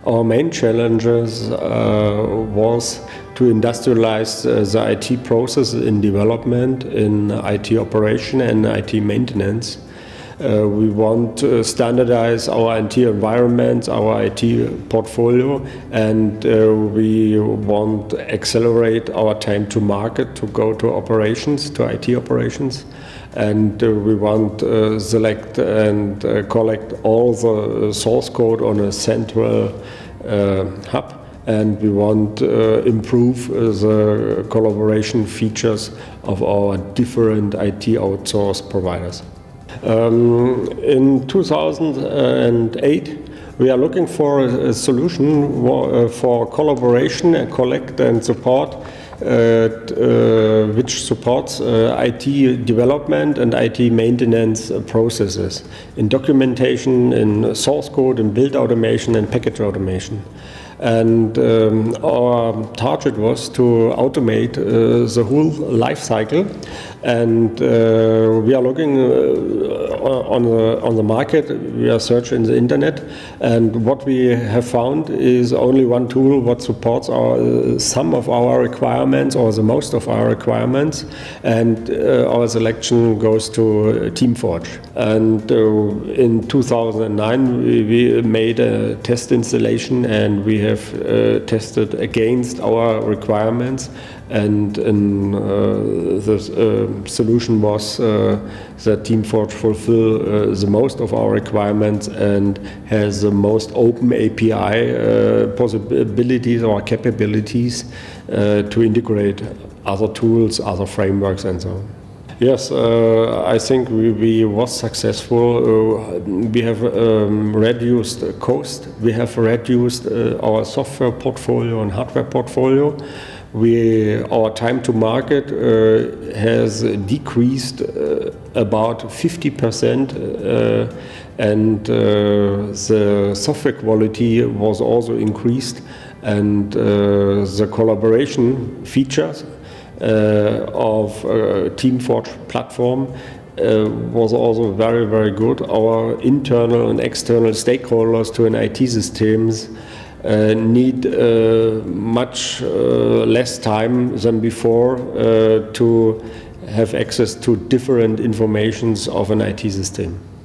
Our main challenges was to industrialize the IT process in development, in IT operation and IT maintenance. We want to standardize our IT environments, our IT portfolio, and we want to accelerate our time to market to go to operations, to IT operations. And we want to select and collect all the source code on a central hub. And we want to improve the collaboration features of our different IT outsource providers. In 2008, we are looking for a solution for collaboration and collect and support, which supports IT development and IT maintenance processes in documentation, in source code, in build automation and package automation. And our target was to automate the whole life cycle, and we are looking on the market. We are searching the internet, and what we have found is only one tool what supports some of our requirements or the most of our requirements, and our selection goes to TeamForge. And in 2009 we made a test installation, and we have tested against our requirements, and the solution was that TeamForge fulfill the most of our requirements and has the most open API possibilities or capabilities to integrate other tools, other frameworks and so on. Yes, I think we was successful. We have reduced cost. We have reduced our software portfolio and hardware portfolio. Our time to market has decreased about 50%, and the software quality was also increased, and the collaboration features of TeamForge platform was also very, very good. Our internal and external stakeholders to an IT systems need much less time than before to have access to different informations of an IT system.